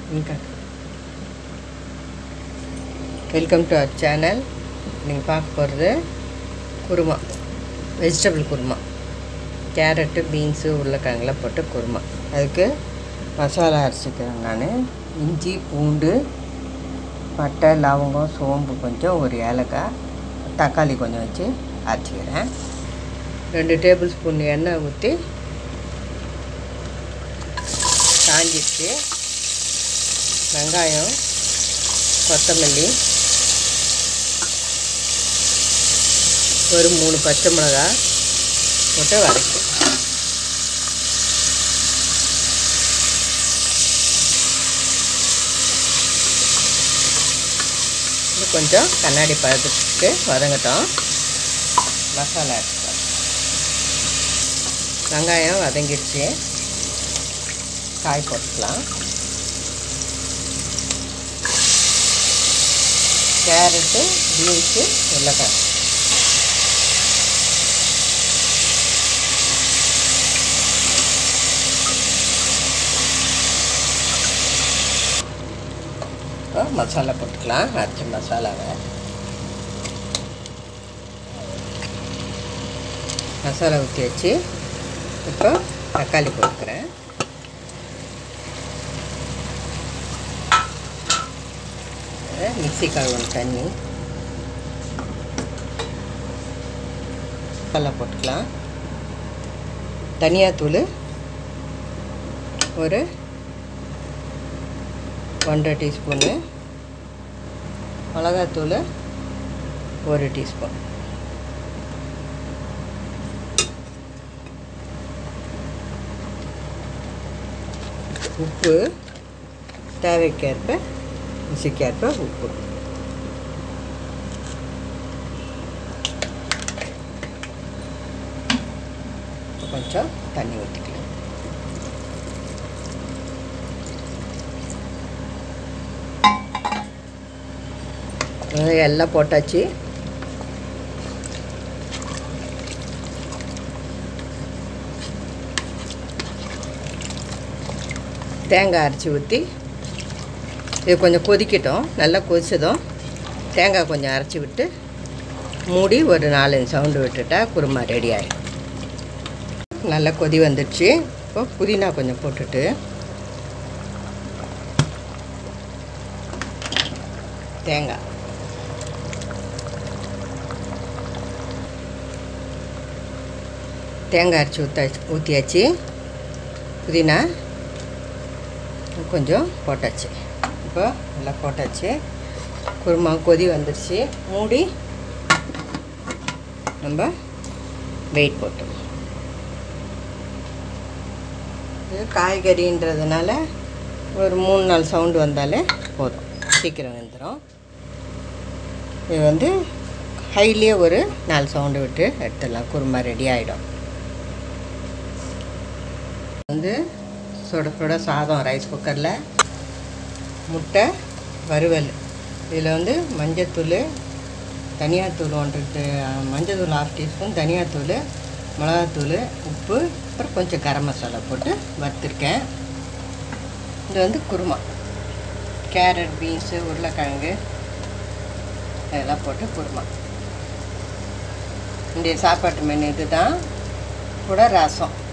Welcome to our channel. நீங்கள் பார்க்க போகிறது kurma, vegetable kurma. Carrot, beans, உருளைக்கிழங்குலாம் போட்டு குருமா. அதுக்கு மசாலா அரைச்சிக்கிறேன் நான். இஞ்சி, பூண்டு, பட்டை, லவங்கம், சோம்பு கொஞ்சம், ஒரு ஏலக்காய், தக்காளி கொஞ்சம் வச்சு அரைச்சிக்கிறேன். 2 டேபிள் ஸ்பூன் எண்ணெய் ஊற்றி காஞ்சிடுச்சு. வெங்காயம், கொத்தமல்லி, ஒரு 3 பச்சை மிளகாய் போட்டு வதக்கி இது கொஞ்சம் கண்ணாடி பதத்துக்கு வதங்கட்டும். மசாலா எடுத்துக்கலாம். வெங்காயம் வதங்கிடுச்சு. காய் போட்டுக்கலாம். கேரட்டு, பீன்ஸு, உருளைக்கிழங்கு. மசாலா போட்டுக்கலாம். அரைச்ச மசாலாவை மசாலா ஊற்றி வச்சு இப்போ தக்காளி போட்டுக்கிறேன். மிக்ஸி கழுவணும் தண்ணி. மசாலா போட்டுக்கலாம். தனியாத்தூள் ஒரு 1.5 டீஸ்பூனு, மிளகாத்தூள் 1 டீஸ்பூன், உப்பு தேவைக்கேற்ப, ருசிக்கேற்ப உப்பு. கொஞ்சம் தண்ணி ஊற்றிக்கலாம். எல்லாம் போட்டாச்சு. தேங்காய் அரைச்சி ஊற்றி இது கொஞ்சம் கொதிக்கட்டும். நல்லா கொதிச்சதும் தேங்காய் கொஞ்சம் அரைச்சி விட்டு மூடி ஒரு 4-5 சவுண்டு விட்டுட்டா குருமா ரெடி ஆகிடும். நல்லா கொதி வந்துடுச்சு. இப்போ புதினா கொஞ்சம் போட்டுட்டு தேங்காய் அரைச்சி ஊற்றியாச்சு. புதினா கொஞ்சம் போட்டாச்சு. இப்போ நல்லா போட்டாச்சு. குருமா கொதி வந்துடுச்சு. மூடி நம்ம வெயிட் போட்டோம். இது காய்கறின்றதுனால ஒரு 3-4 சவுண்டு வந்தாலே போதும், சீக்கிரம் வெந்துடும். இது ஹைலியே ஒரு 4 சவுண்டு விட்டு எடுத்துடலாம். குருமா ரெடி ஆகிடும். சுட சுட சாதம் ரைஸ் குக்கரில், முட்டை வறுவல். இதில் மஞ்சத்தூள், தனியாத்தூள் 1 மஞ்சத்தூள் 1/2 டீஸ்பூன், தனியாத்தூள், மிளகாத்தூள், உப்பு, அப்புறம் கொஞ்சம் கரம் மசாலா போட்டு வறுத்துருக்கேன். இது குருமா. கேரட், பீன்ஸு, உருளைக்கிழங்கு அதெல்லாம் போட்டு குருமா. இந்த சாப்பாட்டு மெனு இது தான். கூட ரசம்.